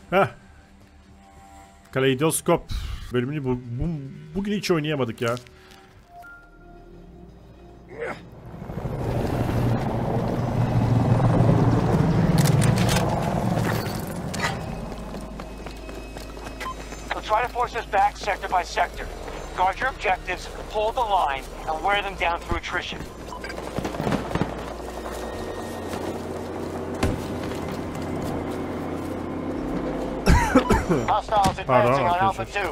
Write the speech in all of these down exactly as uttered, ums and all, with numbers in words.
Heh. Kaleidoskop bölümünü bu, bu, bugün hiç oynayamadık ya. Try to force us back sector by sector. Guard your objectives, hold the line, and wear them down through attrition. Hostiles advancing on Alpha two.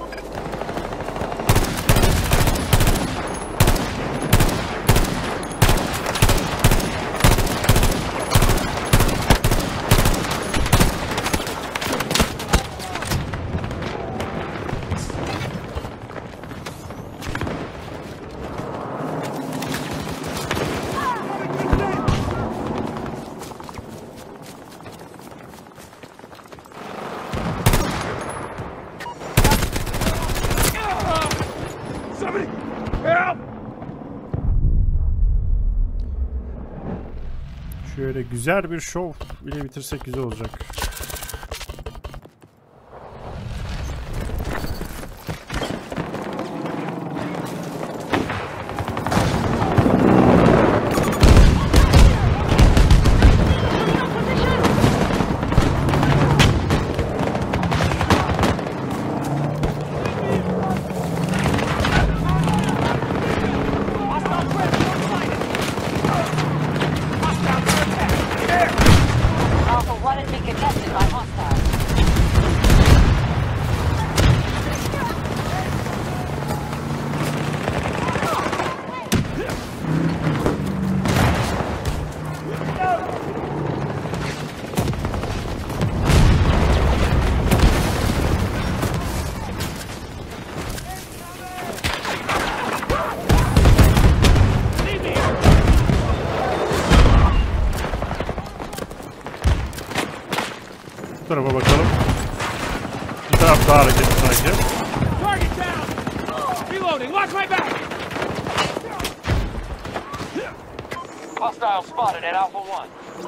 Şöyle güzel bir şov ile bitirsek güzel olacak. Bu tarafa bakalım. Bir taraf daha hareketli sanki. Hostile spotted at Alpha one.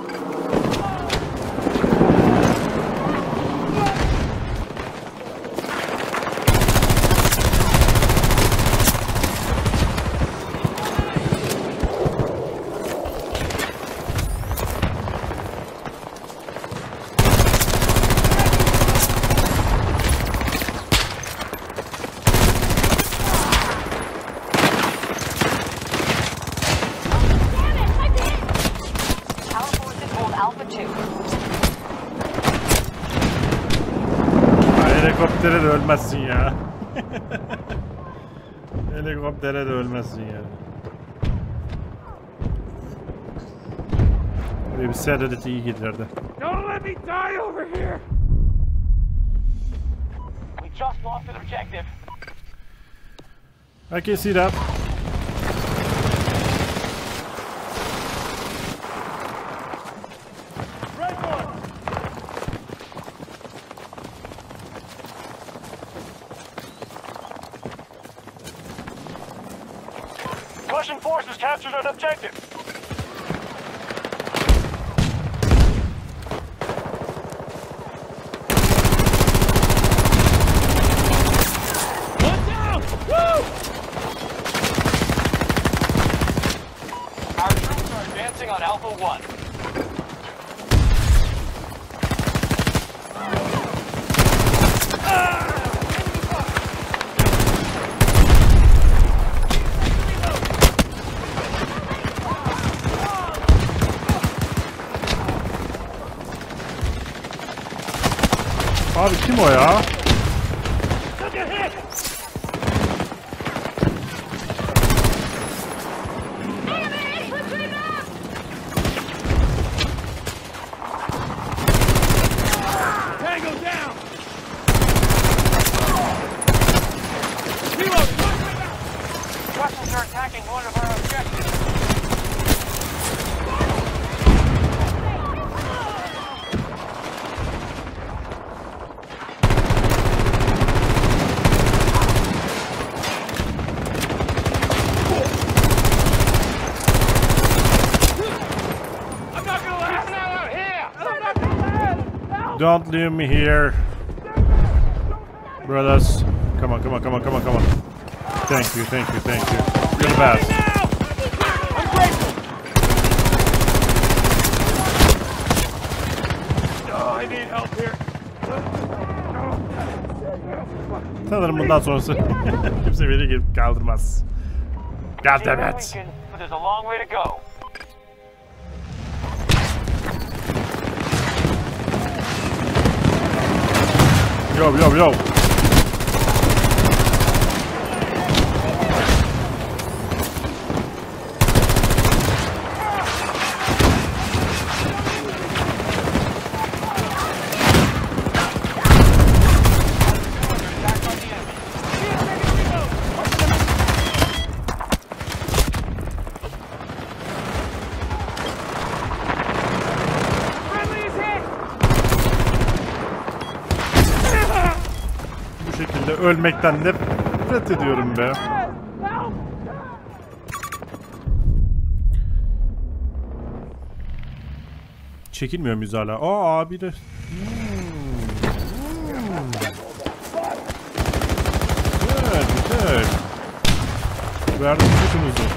Helikoptere de ölmezsin ya. Helikoptere de ölmezsin ya. Buraya bir seyredet iyi giderdi. Don't let me die over here. We just lost an objective. I can see that. Russian forces captured an objective. One down! Woo! Our troops are advancing on Alpha one. Abi kim o ya? Russians are attacking one of our objectives. Don't leave me here. Brothers. Come on, come on, come on, come on, come on. Thank you, thank you, thank you. You're the best. I'm grateful. Oh, I need help here. Sanırım bundan sonrası kimse beni gelip kaldırmaz. God damn it. But there's a long way to go. Yo yo yo. Bu şekilde ölmekten nefret ediyorum be. Çekilmiyor muyuz hala? Aa abi de. Hmm. Hmm. Güzel güzel. Verdim kuşumuzu.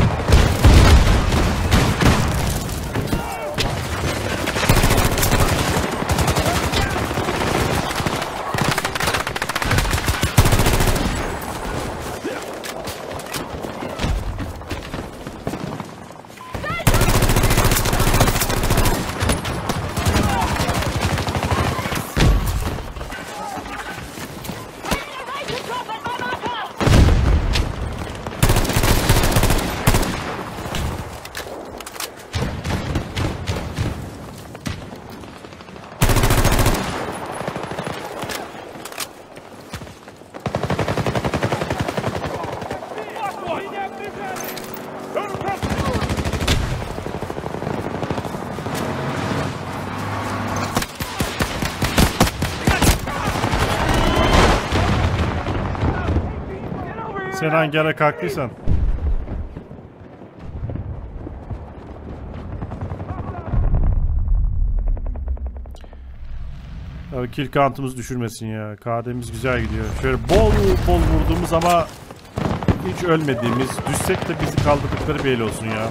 Sen hangi ara kalktıysan. Abi kill count'ımız düşürmesin ya. K D'miz güzel gidiyor. Şöyle bol bol vurduğumuz ama hiç ölmediğimiz, düşsek de bizi kaldırdıkları belli olsun ya.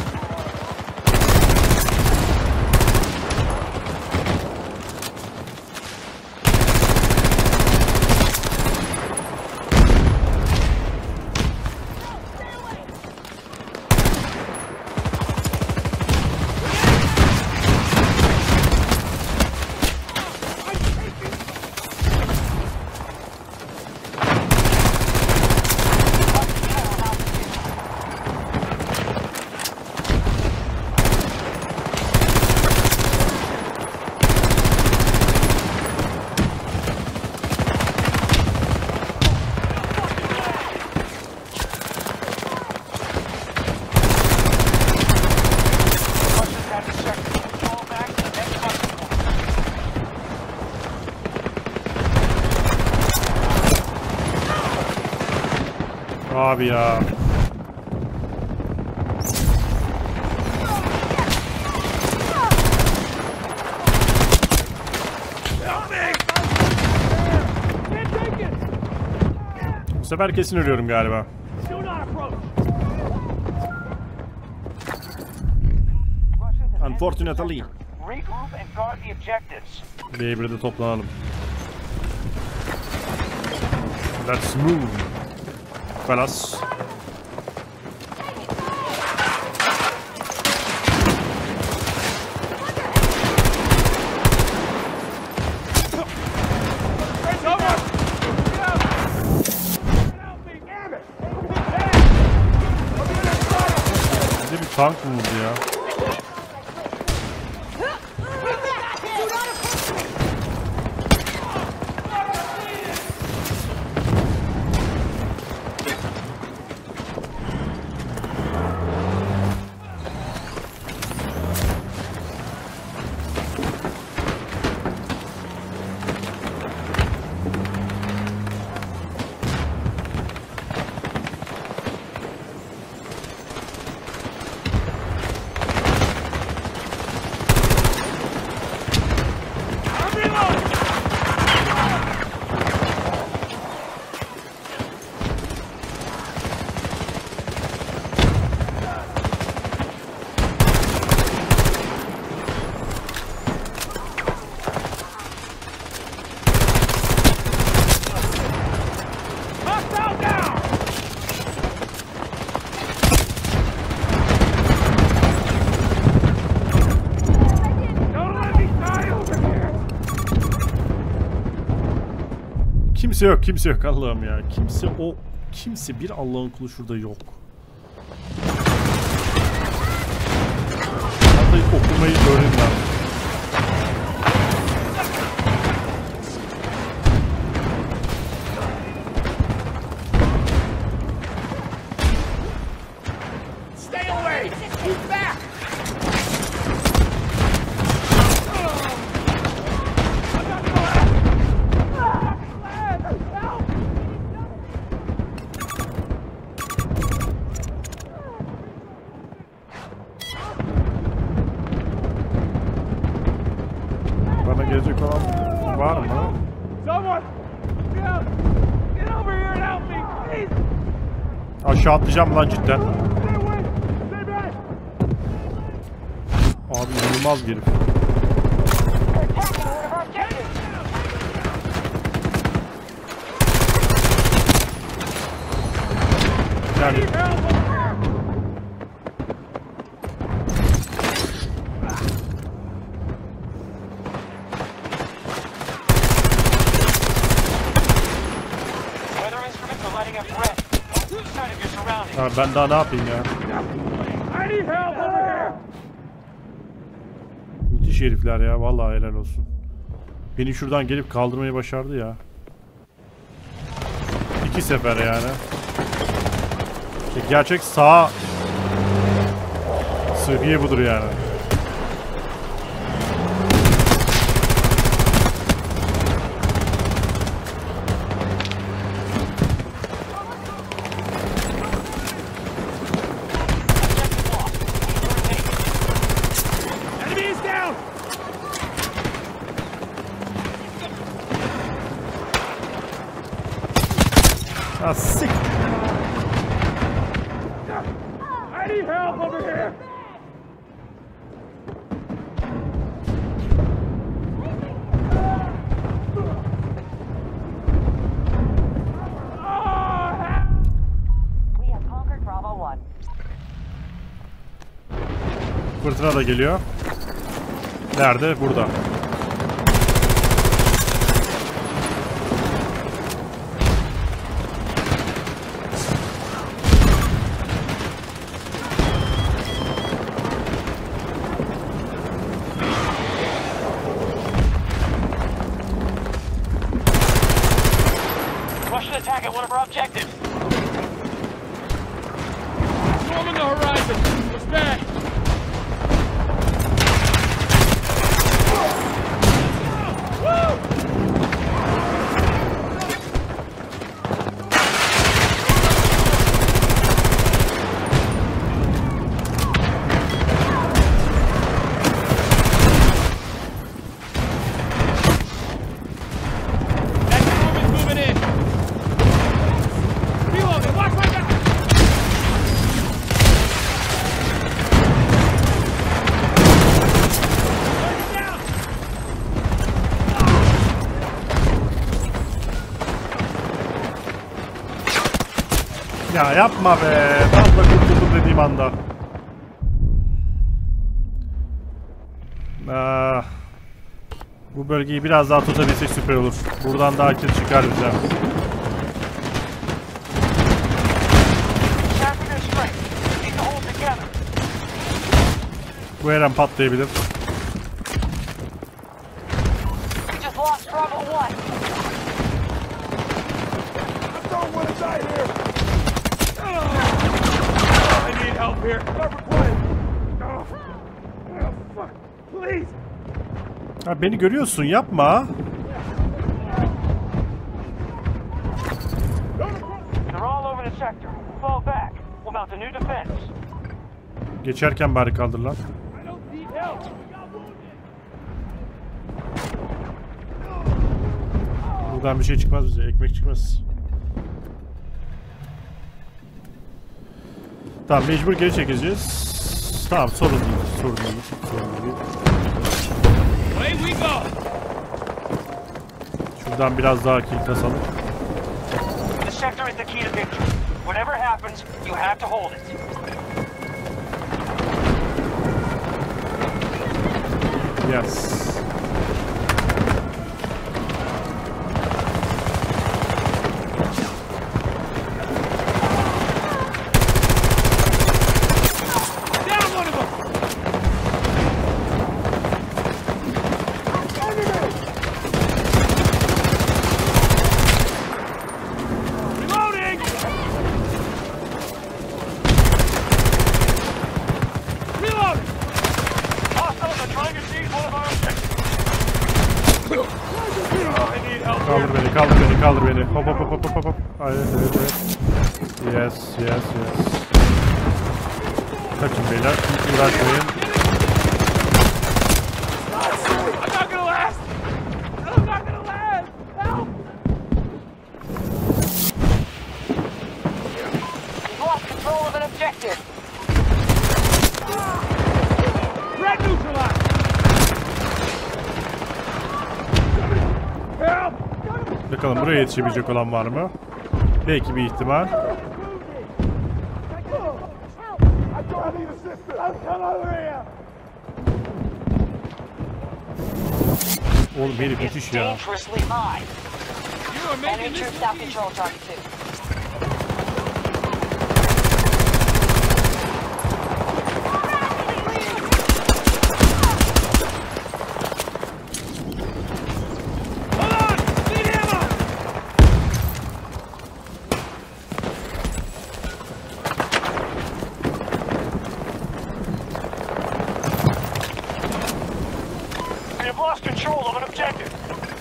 Abi ya. Bu sefer kesin ölüyorum galiba. Unfortunately. Bir bir de toplanalım. Let's move. Fellas. Bir tank mı bu ya? Kimse yok, kimse yok Allah'ım ya. Kimse o, kimse bir Allah'ın kulu şurada yok. Hatta okumayı göreyim ben. Bana gelecek olan var mı? Aşağı atlayacağım lan cidden. Abi inanılmaz herif. Yani ha, ben daha ne yapayım ya? Müthiş herifler ya, vallahi helal olsun. Beni şuradan gelip kaldırmayı başardı ya. İki sefer yani. İşte gerçek sağ seviye budur yani. Ah, sick. I need help over here. We have conquered Bravo one. Fırtına da geliyor. Nerede? Burada. Russian attack at one of our objectives. Storm on the horizon. It's bad. Ya yapma be. Tam da kurtuldum dediğim anda. Ah. Bu bölgeyi biraz daha tutabilsek süper olur. Buradan daha kill çıkar bize. Bu her an patlayabilir. Ha, beni görüyorsun, yapma. Geçerken bari kaldır lan. Buradan bir şey çıkmaz bize, ekmek çıkmaz. Tamam, mecbur geri çekeceğiz. Tamam, sorun değil, sorun değil, sorun değil. Şuradan biraz daha kill kasalım. The sector is the key to victory. Whatever happens, you have to hold it. Yes. Kaldır beni, kaldır beni, kaldır beni. Hop hop hop hop hop hop. Evet, evet, evet. Yes, yes, yes. Kaçın beyler, hiç uğraşmayın. I'm not gonna last! I'm not gonna last! Help! We've lost control of an objective. Red neutralized! Help! Bakalım buraya yetişebilecek olan var mı? Belki bir ihtimal. Oğlum herif müthiş ya. Dangerously high. You are Enemy making this troops out control target two. Hold on! Need ammo! We have lost control of an objective.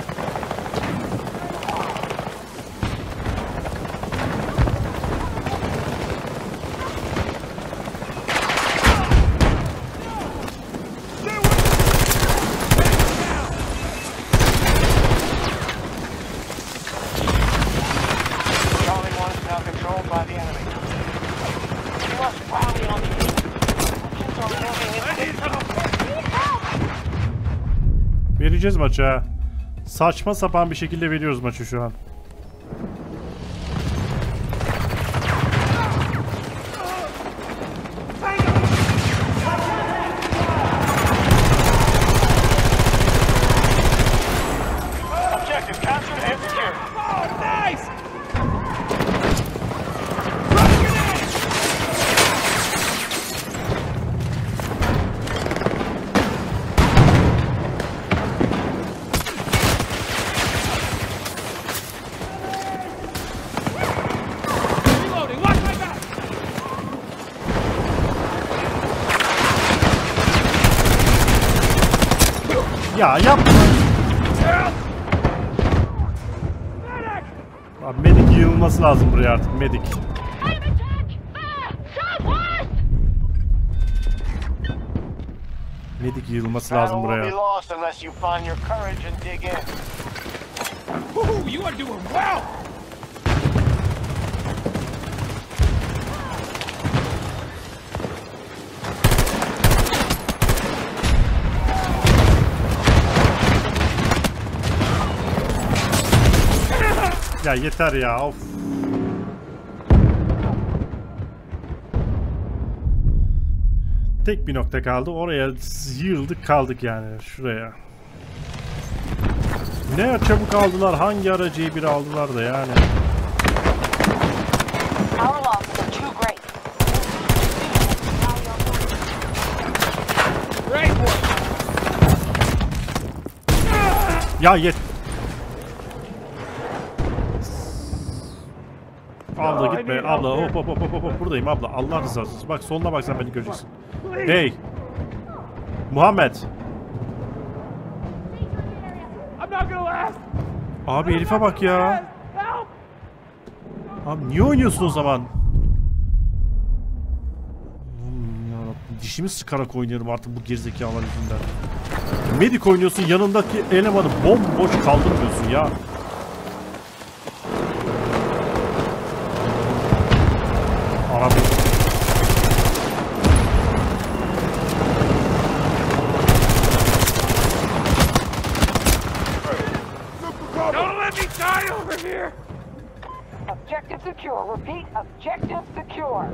Charlie one is now controlled by the enemy. We must rally on the Russians are moving in. Vereceğiz maça. Saçma sapan bir şekilde veriyoruz maçı şu an. Objective captured and secured. Oh, nice! Reloading, watch my back! Ya yapma. Help! Abi medik yığılması lazım buraya artık, medik. Medik yığılması lazım Battle will be buraya. lost unless you find your courage and dig in. Ooh, you are doing well! Ya yeter ya, of. Tek bir nokta kaldı. Oraya yığıldık kaldık yani, şuraya. Ne çabuk aldılar, hangi aracıyı bir aldılar da yani. Our losses are too great. Great work! Ya yet. Abla gitme, abla hop hop hop hop hop, buradayım abla, Allah rızası için. Bak soluna bak, sen beni göreceksin. Hey Muhammed. I'm not gonna last! Abi herife bak ya. Help! Abi niye oynuyorsun o zaman? Oğlum yarabbim, dişimi sıkarak oynuyorum artık bu gerizekalılar yüzünden. Medik oynuyorsun, yanındaki elemanı bomboş kaldırmıyorsun ya. Arabi. Don't let me die over here! Objective secure. Repeat, objective secure.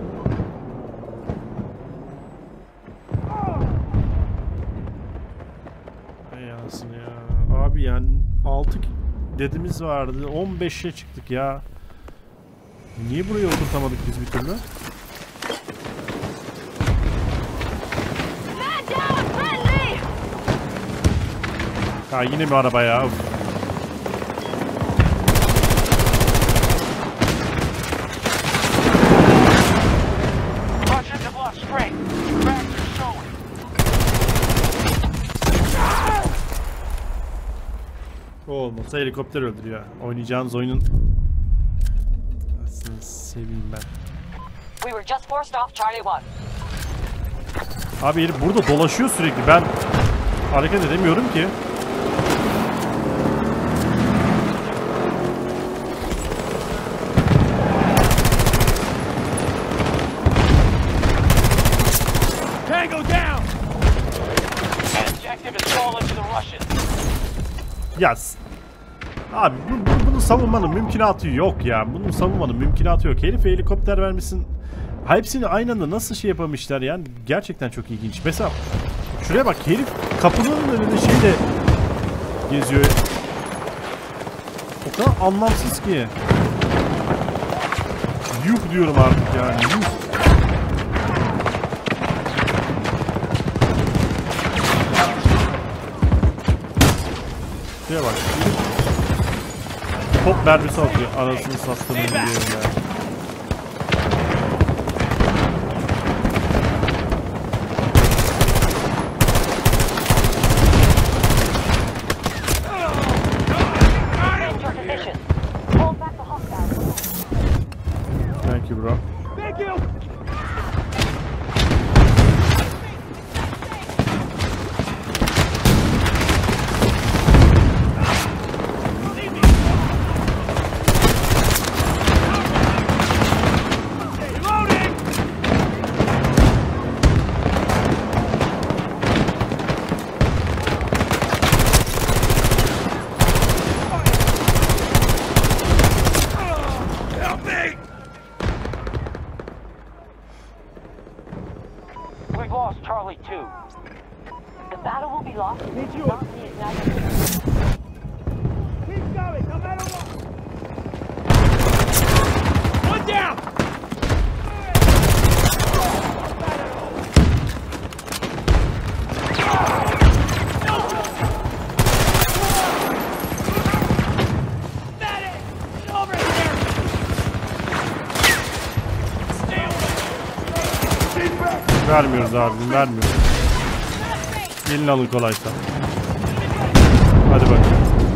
Ey anasını ya. Abi yani altı dedimiz vardı. on beşe çıktık ya. Niye buraya oturtamadık biz bir türlü? Ha yine mi araba ya? Of. Russians have lost strength. Backs are showing. O olmasa helikopter öldürüyor. Oynayacağınız oyunun aslında seveyim ben. We were just forced off Charlie one. Abi herif burada dolaşıyor sürekli. Ben hareket edemiyorum ki. Tango down! Objective is falling to the Russians. Yaz. Abi bu, bu, bunu savunmanın mümkünatı yok ya. Bunu savunmanın mümkünatı yok. Herif helikopter vermişsin. Hepsini aynı anda nasıl şey yapamışlar yani. Gerçekten çok ilginç. Mesela şuraya bak, herif kapının önünde şeyle geziyor. O kadar anlamsız ki. Yuh diyorum artık yani. Yuh. Şuraya bak. Top mermisi atıyor. Anasını sattığını biliyorum ya. Change your position. Hold back the hostiles. Thank you bro. Thank you! We've lost Charlie two. The battle will be lost. Need you. Not the ignited. Keep going, no matter what! One down! Vermiyoruz abi, vermiyoruz. Gelin alın kolaysa. Hadi bakalım.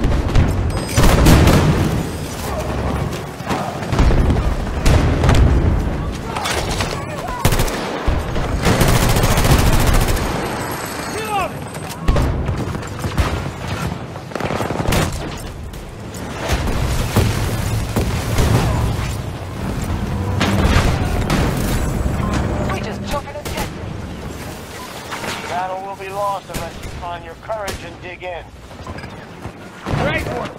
We just took an objective. Battle will be lost unless you find your courage and dig in. Great work!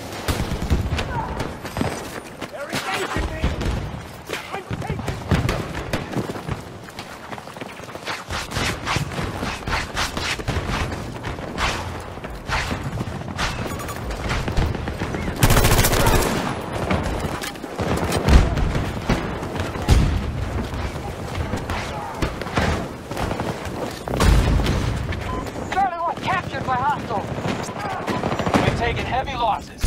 They're engaging me! I'm taking... Charlie one captured by hostiles. We've taken heavy losses.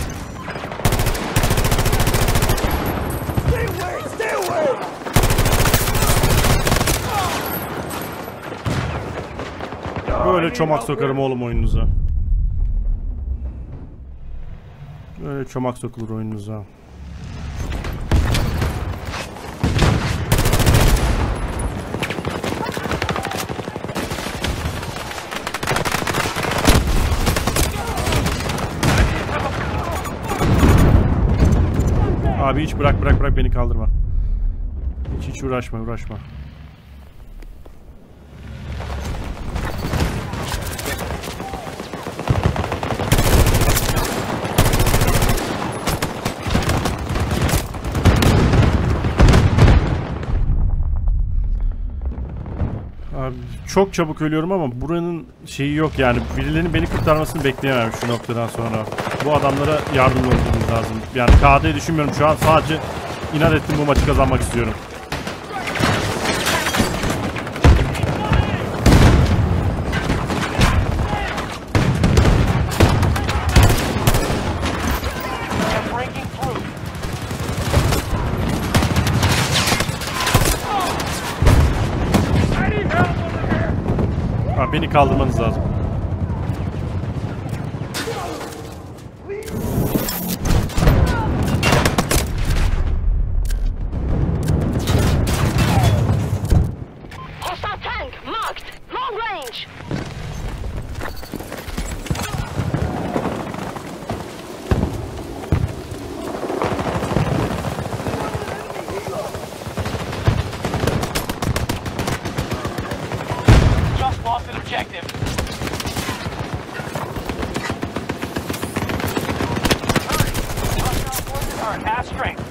Stay away! Stay away! Böyle çomak sokarım oğlum oyununuza. Böyle çomak sokulur oyununuza. Abi hiç bırak bırak bırak beni kaldırma. Hiç hiç uğraşma uğraşma. Abi çok çabuk ölüyorum ama buranın şeyi yok yani. Birilerinin beni kurtarmasını bekleyemem şu noktadan sonra. Bu adamlara yardımcı olmamız lazım. Yani K D düşünmüyorum şu an, sadece inat ettim, bu maçı kazanmak istiyorum. They're breaking through. I need help over here! Abi beni kaldırmanız lazım. Lead turret at strength.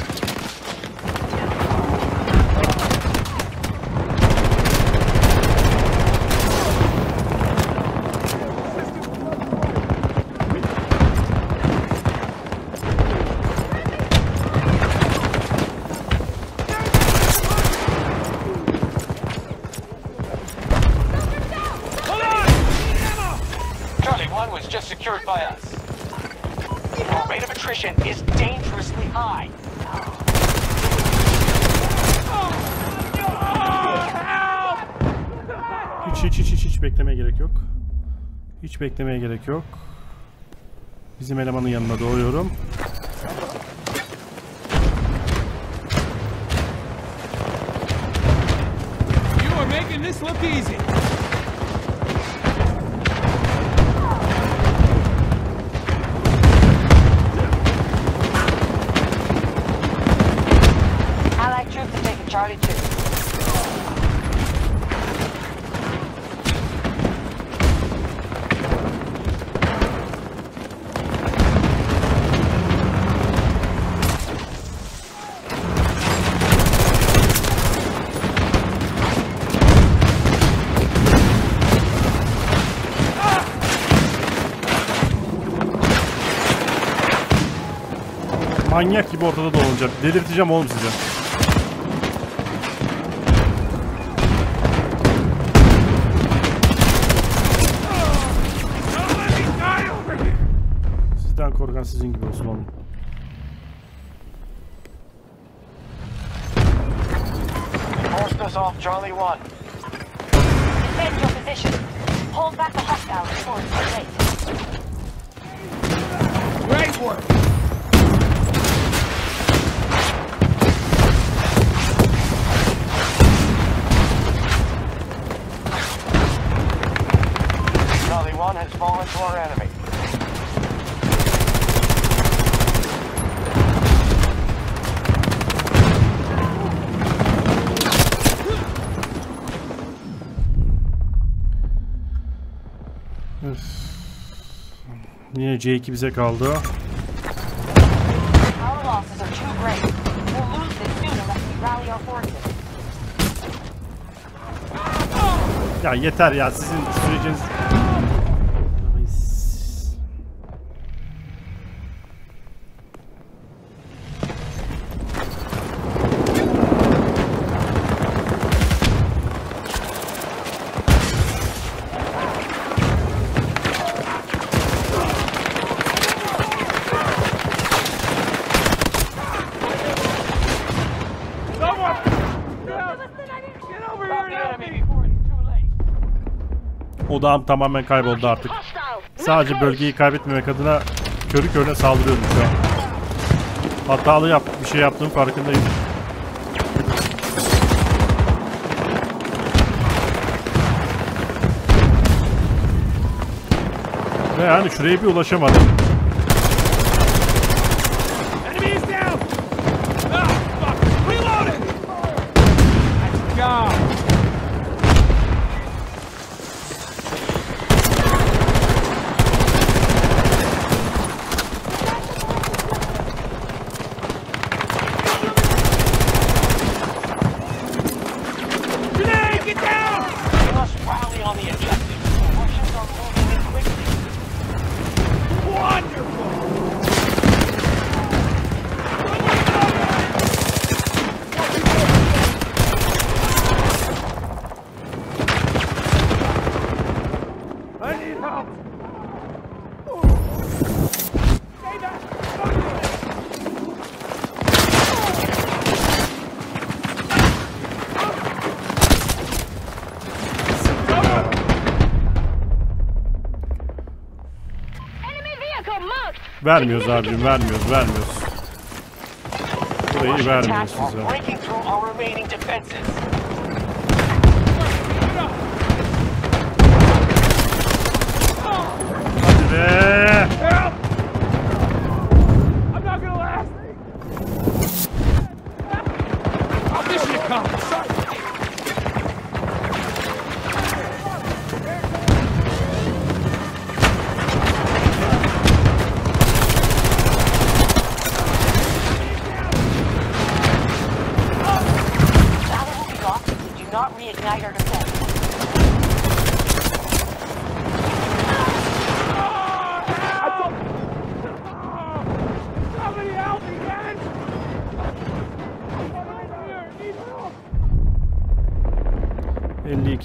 Charlie one was just secured by us. Our rate of attrition is dangerously high. Hiç hiç hiç hiç hiç beklemeye gerek yok. Hiç beklemeye gerek yok. Bizim elemanın yanına doğuyorum. You are making this look easy. Allied troops have taken Charlie two. Manyak gibi ortada dolanacak. Delirteceğim oğlum size. Sizden korkan sizin gibi olsun oğlum. Forced us off Charlie one. Defend your position. Hold back the hostiles before it's too late. Great work. Charlie one has fallen to our enemy. Yine C iki bize kaldı. Our losses are too great. We'll lose this soon unless we rally our forces. Ya yeter ya, sizin süreciniz... Stop the enemy before it's too late. Odağım tamamen kayboldu artık. Sadece bölgeyi kaybetmemek adına körü körüne saldırıyorum şu an. Hatalı yap bir şey yaptığım farkındayım. Ve yani şuraya bir ulaşamadım. Enemy is down. Ah, fuck. Reloading. Nice job. Grenade, get down. We must rally on the objective. The Russians are moving in quickly. Wonderful. I need help. Stay back. Enemy vehicle marked! Vermiyoruz abicim, vermiyoruz, vermiyoruz. Burayı Russian vermiyoruz attacks are size. breaking through our remaining defenses. Hadi be! Help! I'm not gonna last. Mission accomplished.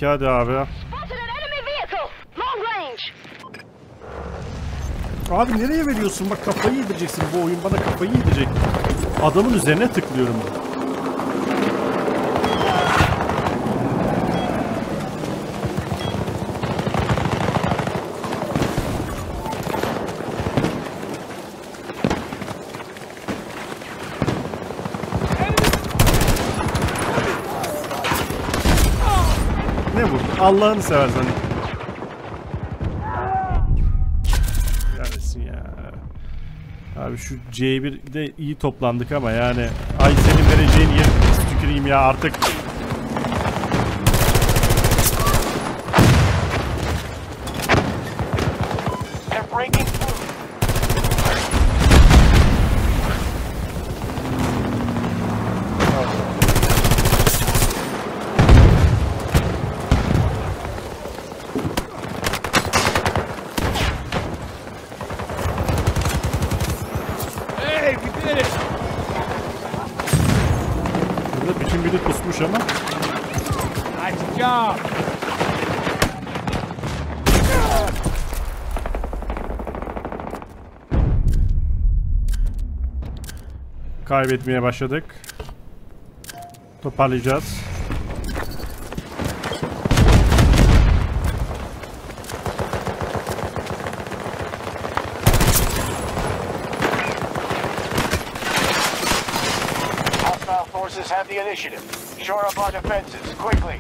sanki. Hadi abi. Spotted an enemy vehicle! Long range! Abi nereye veriyorsun? Bak kafayı yedireceksin. Bu oyun bana kafayı yedirecek. Adamın üzerine tıklıyorum. Ne vurdu? Allah'ını seversen. Neredesin ya? Abi şu C bir'de iyi toplandık ama yani ay senin vereceğin yer tüküreyim ya artık. They're breaking through. Hey, we did it! Burada bütün biri pusmuş ama. Nice job! Kaybetmeye başladık. Toparlayacağız. Hostile forces have the initiative. Shore up our defenses, quickly.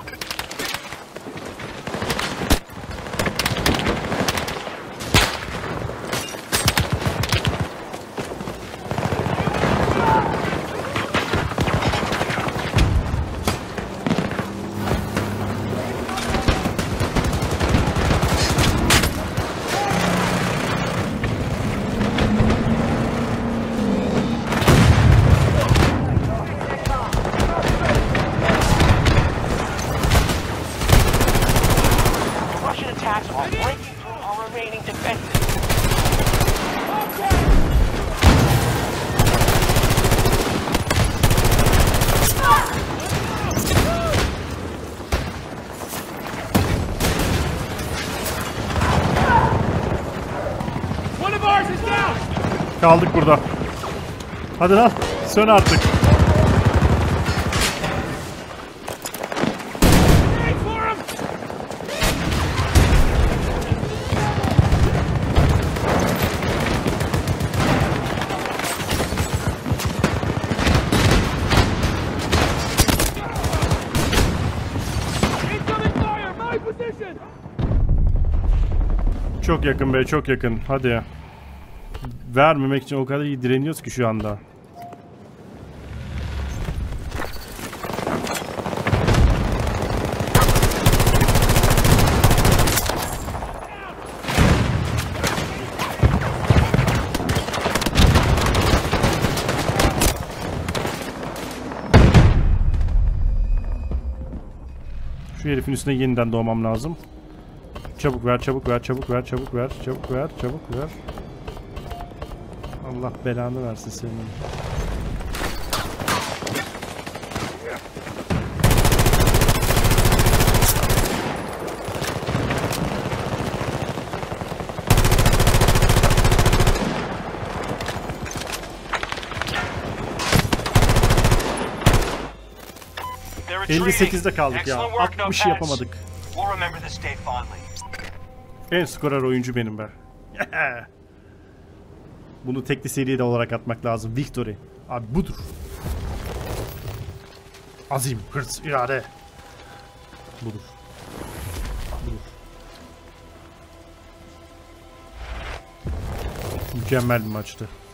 Russian attacks are breaking through our remaining defenses. One of ours is down! Kaldık burada. Hadi lan. Sön artık. Aim for him! Incoming fire! My position! Çok yakın be, çok yakın. Hadi. Vermemek için o kadar iyi direniyoruz ki şu anda. Şu herifin üstüne yeniden doğmam lazım. Çabuk ver, çabuk ver, çabuk ver, çabuk ver, çabuk ver, çabuk ver. Allah belanı versin senin. elli sekizde kaldık ya. altmışı yapamadık. We'll remember this day fondly. En skorer oyuncu benim be. Bunu tekli seride olarak atmak lazım. Victory. Abi budur. Azim, hırs, irade. Budur. Budur. Mükemmel bir maçtı.